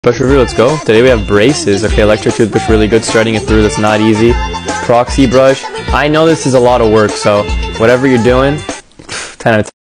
Brush review, let's go. Today we have braces. Okay, electric toothbrush, really good. Starting it through, that's not easy. Proxy brush. I know this is a lot of work, so whatever you're doing, 10 out of 10.